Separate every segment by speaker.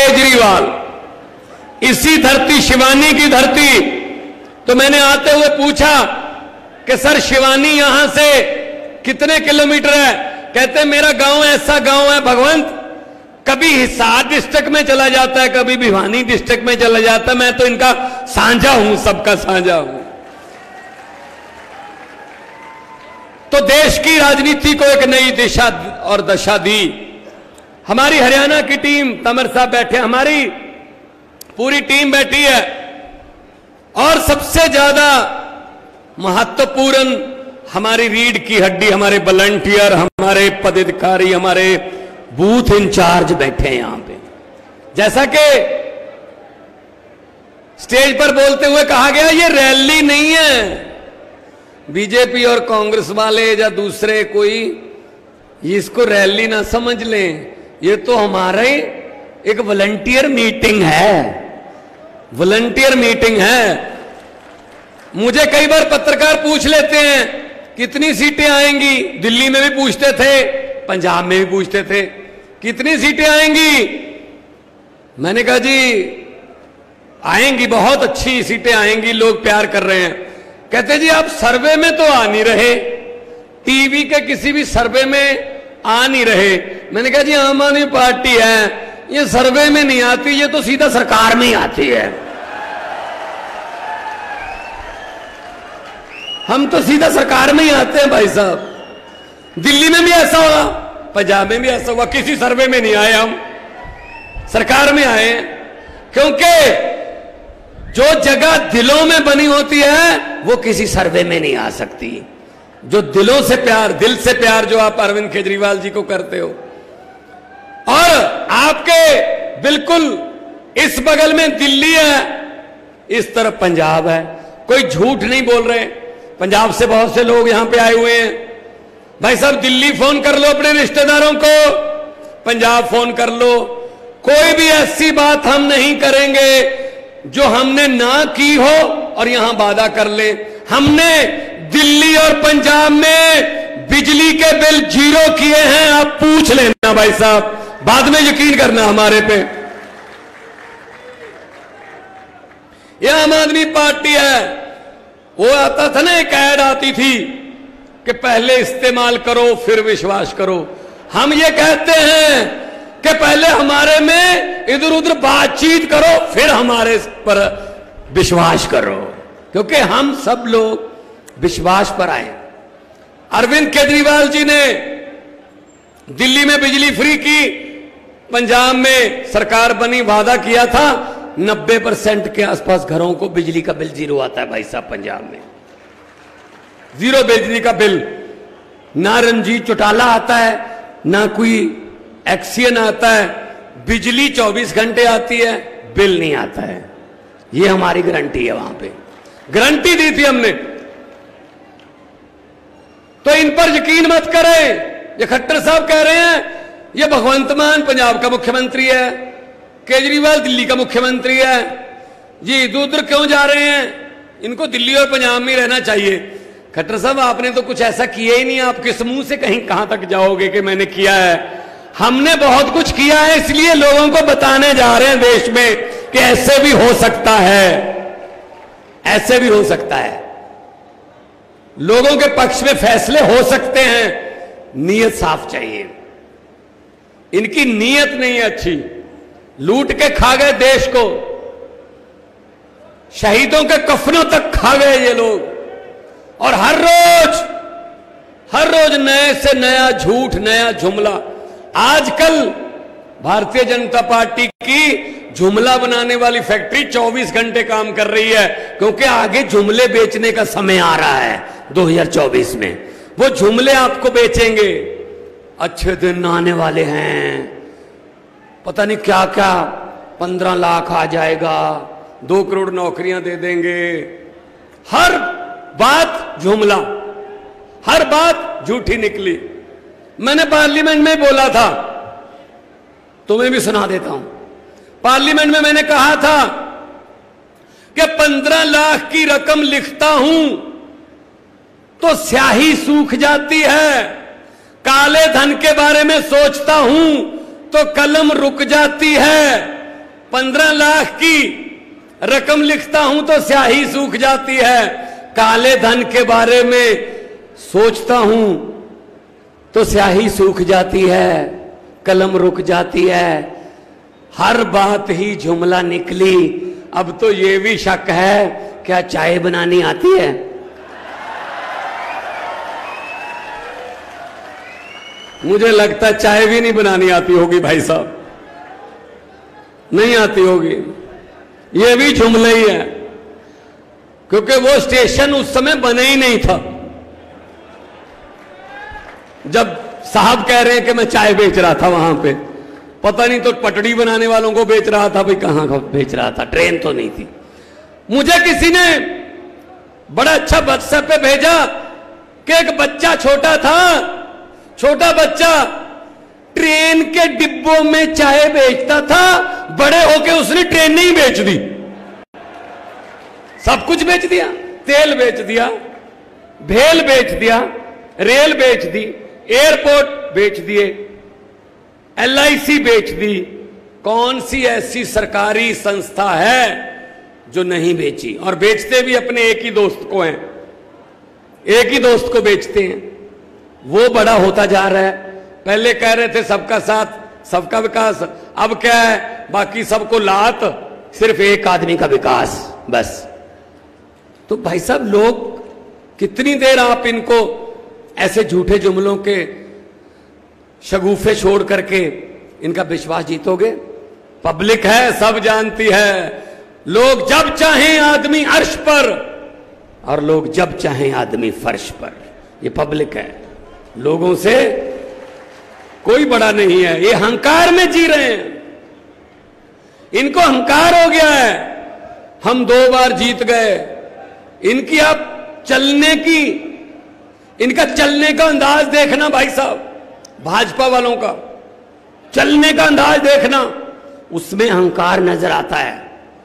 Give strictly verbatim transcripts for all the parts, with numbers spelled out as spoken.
Speaker 1: केजरीवाल, इसी धरती शिवानी की धरती। तो मैंने आते हुए पूछा कि सर शिवानी यहां से कितने किलोमीटर है? कहते मेरा गांव ऐसा गांव है भगवंत, कभी हिसार डिस्ट्रिक्ट में चला जाता है, कभी भिवानी डिस्ट्रिक्ट में चला जाता है। मैं तो इनका साझा हूं, सबका साझा हूं। तो देश की राजनीति को एक नई दिशा और दशा दी। हमारी हरियाणा की टीम, तंवर साहब बैठे, हमारी पूरी टीम बैठी है। और सबसे ज्यादा महत्वपूर्ण हमारी रीढ़ की हड्डी, हमारे वॉलंटियर, हमारे पदाधिकारी, हमारे बूथ इंचार्ज बैठे हैं यहां पे। जैसा कि स्टेज पर बोलते हुए कहा गया, ये रैली नहीं है बीजेपी और कांग्रेस वाले या दूसरे कोई, इसको रैली ना समझ लें, ये तो हमारे एक वॉलंटियर मीटिंग है, वॉलंटियर मीटिंग है। मुझे कई बार पत्रकार पूछ लेते हैं कितनी सीटें आएंगी, दिल्ली में भी पूछते थे, पंजाब में भी पूछते थे कितनी सीटें आएंगी। मैंने कहा जी आएंगी, बहुत अच्छी सीटें आएंगी, लोग प्यार कर रहे हैं। कहते जी आप सर्वे में तो आ नहीं रहे, टीवी के किसी भी सर्वे में आ नहीं रहे। मैंने कहा जी आम आदमी पार्टी है, ये सर्वे में नहीं आती, ये तो सीधा सरकार में ही आती है। हम तो सीधा सरकार में ही आते हैं भाई साहब। दिल्ली में भी ऐसा हुआ, पंजाब में भी ऐसा हुआ, किसी सर्वे में नहीं आए, हम सरकार में आए। क्योंकि जो जगह दिलों में बनी होती है वो किसी सर्वे में नहीं आ सकती। जो दिलों से प्यार, दिल से प्यार जो आप अरविंद केजरीवाल जी को करते हो, और आपके बिल्कुल इस बगल में दिल्ली है, इस तरफ पंजाब है, कोई झूठ नहीं बोल रहे। पंजाब से बहुत से लोग यहां पे आए हुए हैं। भाई साहब दिल्ली फोन कर लो अपने रिश्तेदारों को, पंजाब फोन कर लो, कोई भी ऐसी बात हम नहीं करेंगे जो हमने ना की हो और यहां वादा कर ले। हमने दिल्ली और पंजाब में बिजली के बिल जीरो किए हैं, आप पूछ लेना भाई साहब, बाद में यकीन करना हमारे पे। यह आम आदमी पार्टी है। वो आता था ना, एक ऐड आती थी कि पहले इस्तेमाल करो फिर विश्वास करो। हम ये कहते हैं कि पहले हमारे में इधर उधर बातचीत करो फिर हमारे पर विश्वास करो, क्योंकि हम सब लोग विश्वास पर आए। अरविंद केजरीवाल जी ने दिल्ली में बिजली फ्री की, पंजाब में सरकार बनी, वादा किया था नब्बे परसेंट के आसपास घरों को बिजली का बिल जीरो आता है भाई साहब। पंजाब में जीरो बिजली का बिल, ना रंजीत चौटाला आता है, ना कोई एक्सियन आता है, बिजली चौबीस घंटे आती है, बिल नहीं आता है। ये हमारी गारंटी है, वहां पे गारंटी दी थी हमने। तो इन पर यकीन मत करें। ये खट्टर साहब कह रहे हैं ये भगवंत मान पंजाब का मुख्यमंत्री है, केजरीवाल दिल्ली का मुख्यमंत्री है, ये इधर उधर क्यों जा रहे हैं, इनको दिल्ली और पंजाब में रहना चाहिए। खट्टर साहब आपने तो कुछ ऐसा किया ही नहीं, आप किस मुंह से कहीं कहां तक जाओगे कि मैंने किया है। हमने बहुत कुछ किया है, इसलिए लोगों को बताने जा रहे हैं देश में कि ऐसे भी हो सकता है, ऐसे भी हो सकता है, लोगों के पक्ष में फैसले हो सकते हैं। नीयत साफ चाहिए। इनकी नीयत नहीं अच्छी, लूट के खा गए देश को, शहीदों के कफनों तक खा गए ये लोग, और हर रोज हर रोज नए से नया झूठ, नया जुमला। आजकल भारतीय जनता पार्टी की जुमला बनाने वाली फैक्ट्री चौबीस घंटे काम कर रही है, क्योंकि आगे जुमले बेचने का समय आ रहा है दो हज़ार चौबीस में। वो जुमले आपको बेचेंगे, अच्छे दिन आने वाले हैं, पता नहीं क्या क्या, पंद्रह लाख आ जाएगा, दो करोड़ नौकरियां दे देंगे। हर बात जुमला, हर बात झूठी निकली। मैंने पार्लियामेंट में बोला था, तुम्हें भी सुना देता हूं। पार्लियामेंट में मैंने कहा था कि पंद्रह लाख की रकम लिखता हूं तो स्याही सूख जाती है, काले धन के बारे में सोचता हूं तो कलम रुक जाती है, पंद्रह लाख की रकम लिखता हूं तो स्याही सूख जाती है, काले धन के बारे में सोचता हूं तो स्याही सूख जाती है, कलम रुक जाती है, हर बात ही जुमला निकली। अब तो ये भी शक है क्या चाय बनानी आती है? मुझे लगता चाय भी नहीं बनानी आती होगी भाई साहब, नहीं आती होगी। ये भी जुमला ही है, क्योंकि वो स्टेशन उस समय बने ही नहीं था जब साहब कह रहे हैं कि मैं चाय बेच रहा था वहां पे। पता नहीं तो पटड़ी बनाने वालों को बेच रहा था, भाई कहां का बेच रहा था, ट्रेन तो नहीं थी। मुझे किसी ने बड़ा अच्छा व्हाट्सएप पे भेजा कि एक बच्चा छोटा था, छोटा बच्चा ट्रेन के डिब्बों में चाय बेचता था, बड़े होके उसने ट्रेन नहीं बेच दी, सब कुछ बेच दिया, तेल बेच दिया, भेल बेच दिया, रेल बेच दी, एयरपोर्ट बेच दिए, एल आई सी बेच दी। कौन सी ऐसी सरकारी संस्था है जो नहीं बेची? और बेचते भी अपने एक ही दोस्त को हैं, एक ही दोस्त को बेचते हैं। वो बड़ा होता जा रहा है। पहले कह रहे थे सबका साथ सबका विकास, अब क्या है? बाकी सबको लात, सिर्फ एक आदमी का विकास बस। तो भाई साहब लोग कितनी देर आप इनको ऐसे झूठे जुमलों के शगुफे छोड़ करके इनका विश्वास जीतोगे? पब्लिक है, सब जानती है। लोग जब चाहें आदमी अर्श पर और लोग जब चाहें आदमी फर्श पर, ये पब्लिक है। लोगों से कोई बड़ा नहीं है, ये अहंकार में जी रहे हैं, इनको अहंकार हो गया है। हम दो बार जीत गए, इनकी आप चलने की, इनका चलने का अंदाज देखना भाई साहब, भाजपा वालों का चलने का अंदाज देखना, उसमें अहंकार नजर आता है।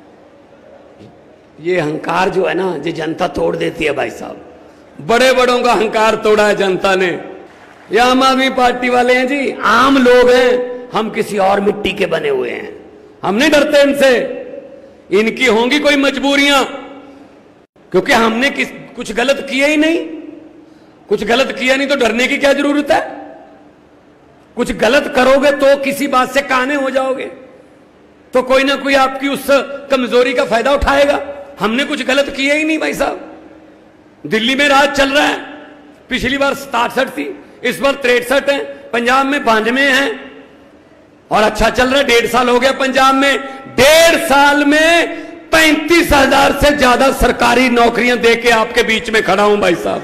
Speaker 1: ये अहंकार जो है ना, ये जनता तोड़ देती है भाई साहब। बड़े बड़ों का अहंकार तोड़ा है जनता ने। ये आम आदमी पार्टी वाले हैं जी, आम लोग हैं, हम किसी और मिट्टी के बने हुए हैं, हम नहीं डरते इनसे। इनकी होंगी कोई मजबूरियां, क्योंकि हमने किस कुछ गलत किया ही नहीं। कुछ गलत किया नहीं तो डरने की क्या जरूरत है? कुछ गलत करोगे तो किसी बात से काने हो जाओगे, तो कोई ना कोई आपकी उस कमजोरी का फायदा उठाएगा। हमने कुछ गलत किया ही नहीं भाई साहब। दिल्ली में राज चल रहा है, पिछली बार सतासठ थी, इस बार तिरसठ है, पंजाब में बानवे है, और अच्छा चल रहा है। डेढ़ साल हो गया पंजाब में, डेढ़ साल में पैंतीस हजार से ज्यादा सरकारी नौकरियां देके आपके बीच में खड़ा हूं भाई साहब।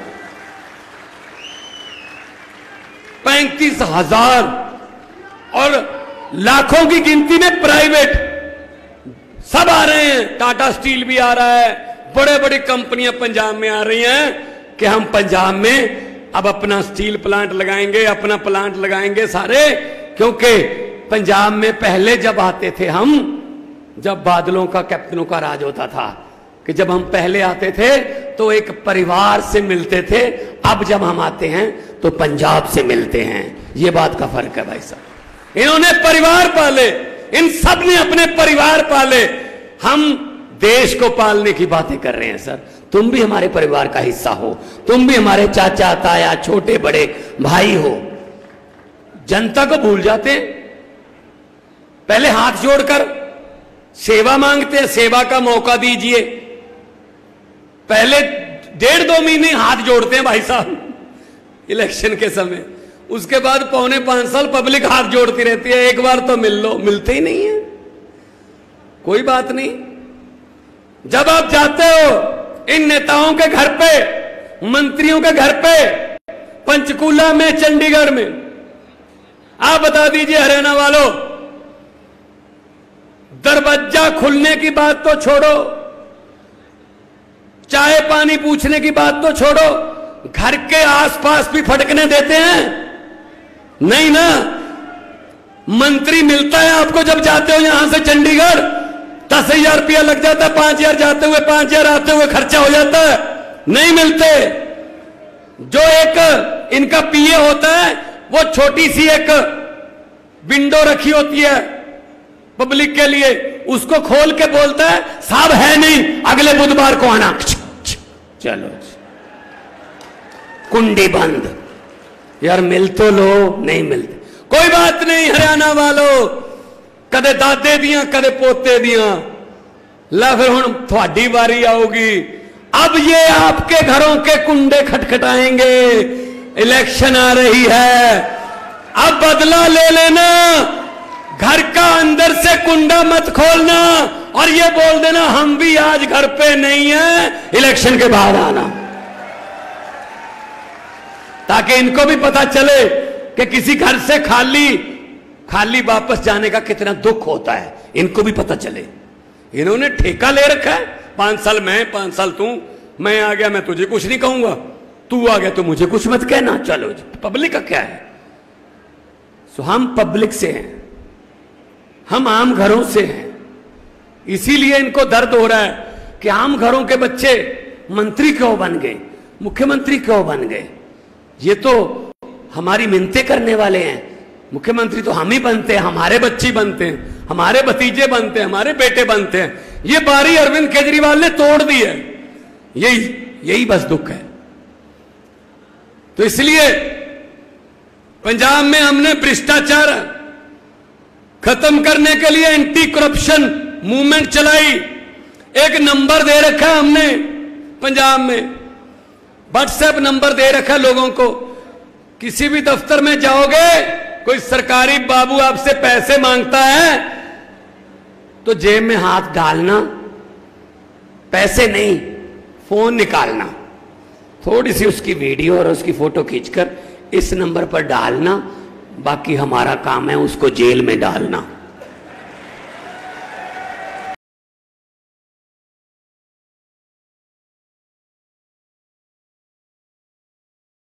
Speaker 1: पैंतीस हजार और लाखों की गिनती में प्राइवेट सब आ रहे हैं। टाटा स्टील भी आ रहा है, बड़े बड़ी कंपनियां पंजाब में आ रही हैं कि हम पंजाब में अब अपना स्टील प्लांट लगाएंगे, अपना प्लांट लगाएंगे सारे। क्योंकि पंजाब में पहले जब आते थे हम, जब बादलों का कैप्टनों का राज होता था, कि जब हम पहले आते थे तो एक परिवार से मिलते थे, अब जब हम आते हैं तो पंजाब से मिलते हैं। ये बात का फर्क है भाई साहब। इन्होंने परिवार पाले, इन सब ने अपने परिवार पाले, हम देश को पालने की बातें कर रहे हैं। सर तुम भी हमारे परिवार का हिस्सा हो, तुम भी हमारे चाचा ताया छोटे बड़े भाई हो। जनता को भूल जाते हैं, पहले हाथ जोड़कर सेवा मांगते हैं, सेवा का मौका दीजिए। पहले डेढ़ दो महीने हाथ जोड़ते हैं भाई साहब इलेक्शन के समय, उसके बाद पौने पांच साल पब्लिक हाथ जोड़ती रहती है, एक बार तो मिल लो, मिलते ही नहीं है। कोई बात नहीं, जब आप जाते हो इन नेताओं के घर पे, मंत्रियों के घर पे, पंचकूला में, चंडीगढ़ में, आप बता दीजिए हरियाणा वालों, दरवाजा खुलने की बात तो छोड़ो, चाय पानी पूछने की बात तो छोड़ो, घर के आसपास भी फटकने देते हैं? नहीं ना। मंत्री मिलता है आपको जब जाते हो यहां से चंडीगढ़, दस हजार रुपया लग जाता है, पांच हजार जाते हुए, पांच हजार आते हुए खर्चा हो जाता है, नहीं मिलते। जो एक इनका पीए होता है, वो छोटी सी एक विंडो रखी होती है पब्लिक के लिए, उसको खोल के बोलता है साहब है नहीं, अगले बुधवार को आना। चलो कुंडी बंद। यार मिल तो लो, नहीं मिलते, कोई बात नहीं हरियाणा वालों, कदे दादे दिया कदे पोते दिया, ला फिर हुण थोड़ी बारी आऊगी। अब ये आपके घरों के कुंडे खटखटाएंगे, इलेक्शन आ रही है, अब बदला ले लेना, घर का अंदर से कुंडा मत खोलना और ये बोल देना हम भी आज घर पे नहीं है, इलेक्शन के बाद आना, ताकि इनको भी पता चले कि किसी घर से खाली खाली वापस जाने का कितना दुख होता है, इनको भी पता चले। इन्होंने ठेका ले रखा है, पांच साल मैं, पांच साल तू, मैं आ गया मैं तुझे कुछ नहीं कहूंगा, तू आ गया तो मुझे कुछ मत कहना, चलो पब्लिक का क्या है। सो हम पब्लिक से हैं, हम आम घरों से हैं, इसीलिए इनको दर्द हो रहा है कि आम घरों के बच्चे मंत्री क्यों बन गए, मुख्यमंत्री क्यों बन गए। ये तो हमारी मिन्नतें करने वाले हैं, मुख्यमंत्री तो हम ही बनते हैं, हमारे बच्चे बनते हैं, हमारे भतीजे बनते हैं, हमारे बेटे बनते हैं। ये बारी अरविंद केजरीवाल ने तोड़ दी है, यही यही बस दुख है। तो इसलिए पंजाब में हमने भ्रष्टाचार खत्म करने के लिए एंटी करप्शन मूवमेंट चलाई। एक नंबर दे रखा है हमने पंजाब में, व्हाट्सएप नंबर दे रखा लोगों को, किसी भी दफ्तर में जाओगे कोई सरकारी बाबू आपसे पैसे मांगता है तो जेब में हाथ डालना, पैसे नहीं फोन निकालना, थोड़ी सी उसकी वीडियो और उसकी फोटो खींचकर इस नंबर पर डालना, बाकी हमारा काम है उसको जेल में डालना।